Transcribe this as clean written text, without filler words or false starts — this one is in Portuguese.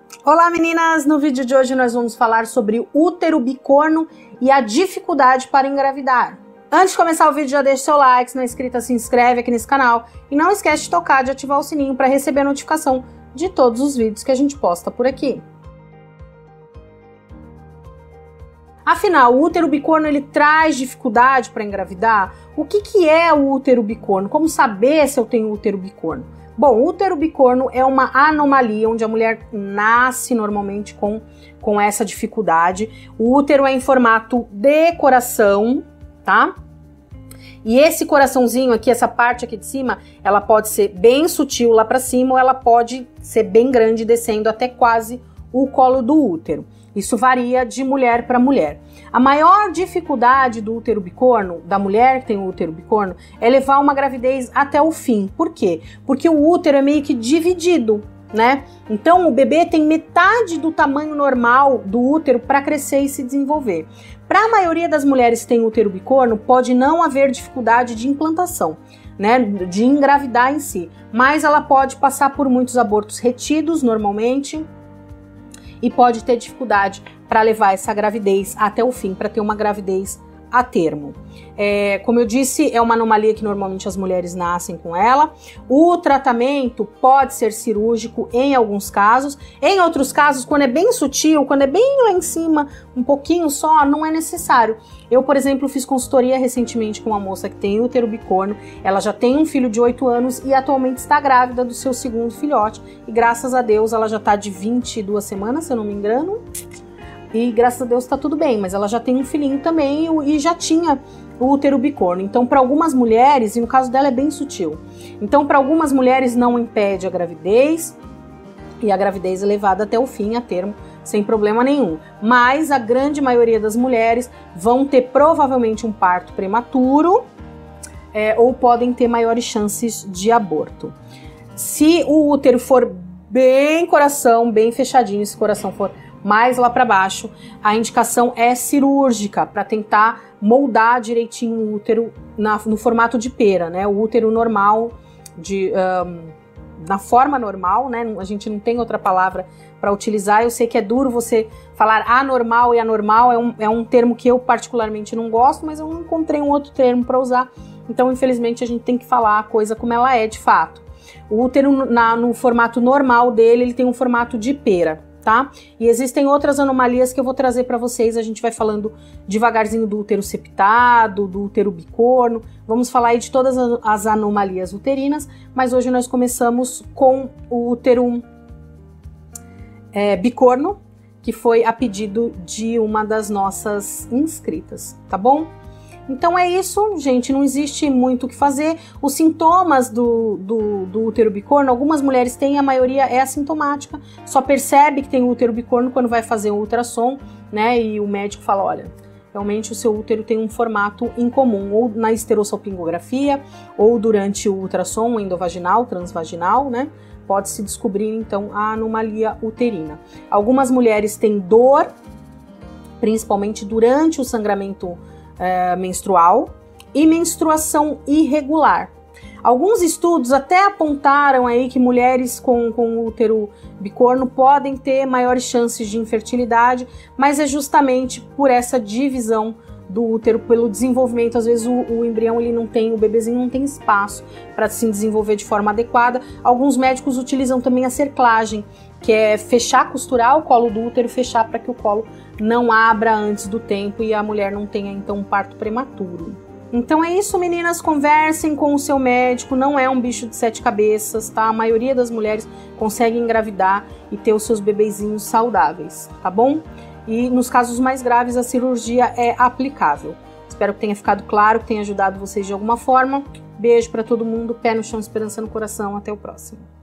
Olá meninas, no vídeo de hoje nós vamos falar sobre útero bicorno e a dificuldade para engravidar. Antes de começar o vídeo já deixa seu like, se não é inscrita se inscreve aqui nesse canal e não esquece de tocar, de ativar o sininho para receber a notificação de todos os vídeos que a gente posta por aqui. Afinal, o útero bicorno ele traz dificuldade para engravidar? O que é o útero bicorno? Como saber se eu tenho útero bicorno? Bom, o útero bicorno é uma anomalia onde a mulher nasce normalmente com essa dificuldade. O útero é em formato de coração, tá? E esse coraçãozinho aqui, essa parte aqui de cima, ela pode ser bem sutil lá para cima ou ela pode ser bem grande descendo até quase o colo do útero. Isso varia de mulher para mulher. A maior dificuldade do útero bicorno, da mulher que tem o útero bicorno, é levar uma gravidez até o fim. Por quê? Porque o útero é meio que dividido, né? Então o bebê tem metade do tamanho normal do útero para crescer e se desenvolver. Para a maioria das mulheres que tem útero bicorno, pode não haver dificuldade de implantação, né, de engravidar em si, mas ela pode passar por muitos abortos retidos normalmente e pode ter dificuldade para levar essa gravidez até o fim, para ter uma gravidez a termo. Como eu disse, é uma anomalia que normalmente as mulheres nascem com ela. O tratamento pode ser cirúrgico em alguns casos. Em outros casos, quando é bem sutil, quando é bem lá em cima, um pouquinho só, não é necessário. Eu, por exemplo, fiz consultoria recentemente com uma moça que tem útero bicorno. Ela já tem um filho de 8 anos e atualmente está grávida do seu segundo filhote. E graças a Deus ela já está de 22 semanas, se eu não me engano. E graças a Deus tá tudo bem, mas ela já tem um filhinho também e já tinha o útero bicorno. Então, para algumas mulheres, e no caso dela é bem sutil, então para algumas mulheres não impede a gravidez e a gravidez é levada até o fim, a termo, sem problema nenhum. Mas a grande maioria das mulheres vão ter provavelmente um parto prematuro ou podem ter maiores chances de aborto. Se o útero for bem coração, bem fechadinho, se o coração for mais lá para baixo, a indicação é cirúrgica para tentar moldar direitinho o útero no formato de pera, né? O útero normal, na forma normal, né? A gente não tem outra palavra para utilizar. Eu sei que é duro você falar anormal e anormal, é um termo que eu particularmente não gosto, mas eu não encontrei um outro termo para usar. Então, infelizmente, a gente tem que falar a coisa como ela é de fato. O útero no formato normal dele, ele tem um formato de pera. Tá? E existem outras anomalias que eu vou trazer para vocês, a gente vai falando devagarzinho do útero septado, do útero bicorno, vamos falar aí de todas as anomalias uterinas, mas hoje nós começamos com o útero bicorno, que foi a pedido de uma das nossas inscritas, tá bom? Então é isso, gente, não existe muito o que fazer. Os sintomas do útero bicorno, algumas mulheres têm, a maioria é assintomática, só percebe que tem útero bicorno quando vai fazer um ultrassom, né, e o médico fala, olha, realmente o seu útero tem um formato incomum, ou na esterossalpingografia, ou durante o ultrassom endovaginal, transvaginal, né, pode-se descobrir então a anomalia uterina. Algumas mulheres têm dor, principalmente durante o sangramento menstrual e menstruação irregular. Alguns estudos até apontaram aí que mulheres com útero bicorno podem ter maiores chances de infertilidade, mas é justamente por essa divisão do útero, pelo desenvolvimento. Às vezes o embrião ele não tem, o bebezinho não tem espaço para se desenvolver de forma adequada. Alguns médicos utilizam também a cerclagem, que é fechar, costurar o colo do útero, fechar para que o colo não abra antes do tempo e a mulher não tenha então um parto prematuro. Então é isso, meninas, conversem com o seu médico, não é um bicho de 7 cabeças, tá? A maioria das mulheres consegue engravidar e ter os seus bebezinhos saudáveis, tá bom? E nos casos mais graves a cirurgia é aplicável. Espero que tenha ficado claro, que tenha ajudado vocês de alguma forma. Beijo para todo mundo, pé no chão, esperança no coração, até o próximo.